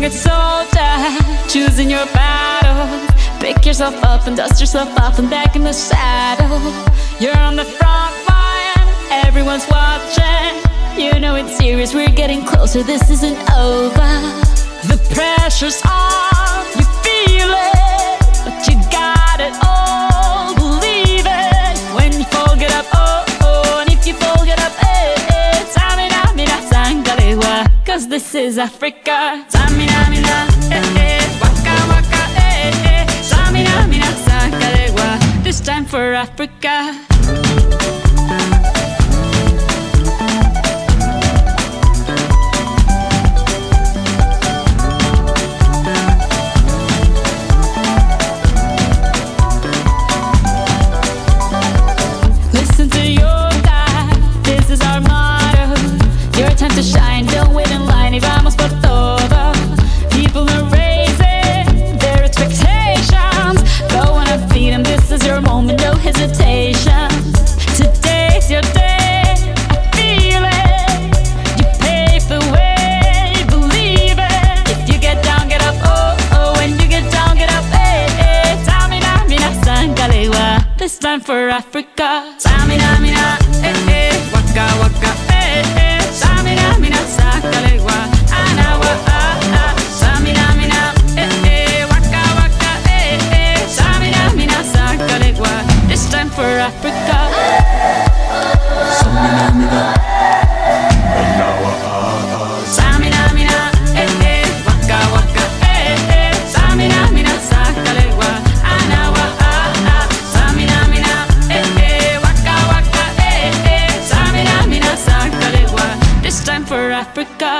a soldier, choosing your battle. Pick yourself up and dust yourself off and back in the saddle. You're on the front line, everyone's watching. You know it's serious, we're getting closer, this isn't over. The pressure's on, you feel it, but you got it all, believe it. When you fall, get up, oh, oh, and if you fall, get up, eh, eh. Samina, mina, sangalewa, cause this is Africa. Samina, mina, eh, eh, waka, waka, eh, eh. Samina, mina, sangalewa, this time for Africa. To shine, don't wait in line, y vamos por todo. People are raising their expectations. Go on and feed them, this is your moment, no hesitation. Today's your day, I feel it. You pave the way, believe it. If you get down, get up, oh, oh. When you get down, get up, eh, eh. Samina, mina, sangalewa, this time for Africa. Samina, mina, eh, eh. Waka, waka, eh, eh. Samina, mina, sangalewa, anawa, ah, ah. Samina, mina, eh, eh. Waka, waka, eh, eh. Samina, mina, sangalewa, this time for Africa. Samina, mina, anawa, ah, ah. Samina, mina, eh, eh. Waka, waka, eh, eh. Samina, mina, sangalewa, anawa, ah, ah. Samina, mina, eh, eh. Waka, waka, eh, eh. Samina, mina, sangalewa, this time for Africa.